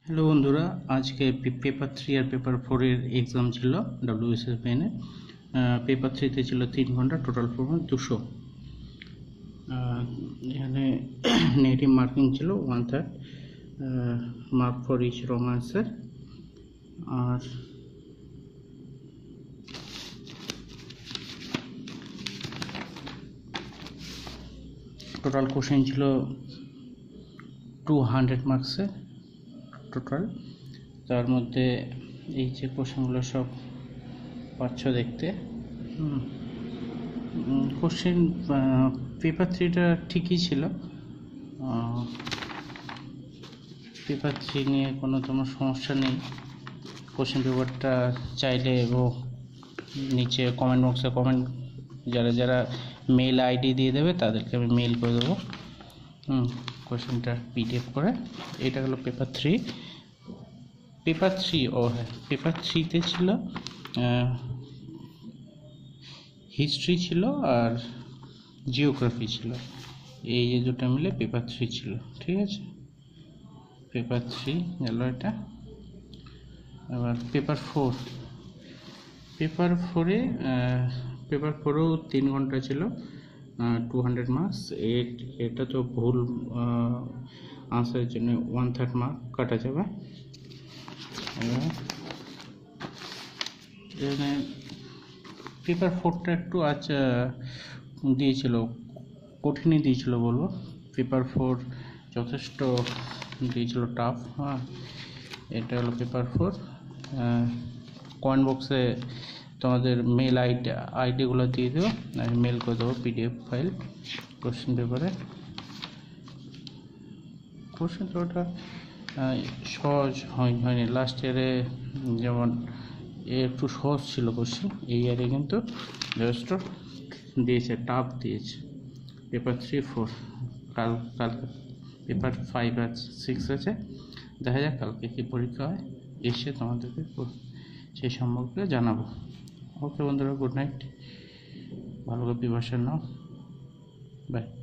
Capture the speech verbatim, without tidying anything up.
Hello বন্ধুরা, আজকে paper three আর পেপার ফোরের এক্সাম ছিল ডব্লিউবিসিএস মেনে। পেপার থ্রিতে ছিল তিন ঘন্টা, টোটাল ফরম্যাট দুশো। এখানে নেগেটিভ মার্কিং ছিল one third, mark for each wrong answer. আর টোটাল কোশ্চেন ছিল টু হান্ড্রেড মার্কসের টোটাল। তার মধ্যে এই যে কোশ্চেনগুলো সব পাচ্ছ দেখতে। কোশ্চেন পেপার থ্রিটা ঠিকই ছিল, পেপার থ্রি নিয়ে কোনো তোমার সমস্যা নেই। কোশ্চেন পেপারটা চাইলে ও নিচে কমেন্ট বক্সে কমেন্ট, যারা যারা মেল আইডি দিয়ে দেবে তাদেরকে আমি মেল করে দেবো হুম কোশ্চেনটা পিডিএফ করে। এটা হলো পেপার থ্রি। পেপার থ্রি ও হ্যাঁ পেপার থ্রিতে ছিল হিস্ট্রি ছিল আর জিওগ্রাফি ছিল, এই যে দুটো মিলে পেপার থ্রি ছিল। ঠিক আছে, পেপার থ্রি গেল এটা। এবার পেপার ফোর, পেপার ফোরে পেপার ফোরেও তিন ঘন্টা ছিল, টু হান্ড্রেড মার্কস। এটা তো ভুল আনসারের জন্য ওয়ান থার্ড মার্ক কাটা যাবে। এখানে পেপার ফোরটা একটু আজ দিয়েছিল, কঠিনই দিয়েছিল বলবো। পেপার ফোর যথেষ্ট দিয়েছিল টাফ। হ্যাঁ, এটা হলো পেপার ফোর। কমেন্ট বক্সে তোমাদের মেল আইডি আইডিগুলো দিয়ে দেবো, আমি মেল করে দেবো পিডিএফ ফাইল কোশ্চেন পেপারে। কোশ্চেন পেপারটা সহজ হয়নি, লাস্ট ইয়ারে যেমন একটু সহজ ছিল কোশ্চেন, এই ইয়ারে কিন্তু যথেষ্ট দিয়েছে, টাফ দিয়েছে। পেপার থ্রি ফোর কাল কালকে পেপার ফাইভ আছে, সিক্স আছে। দেখা যাক কালকে কী পরীক্ষা হয়, এসে তোমাদেরকে সেই সম্পর্কে জানাবো। ওকে বন্ধুরা, গুড নাইট, ভালো করে প্রিপারেশন নাও, বাই।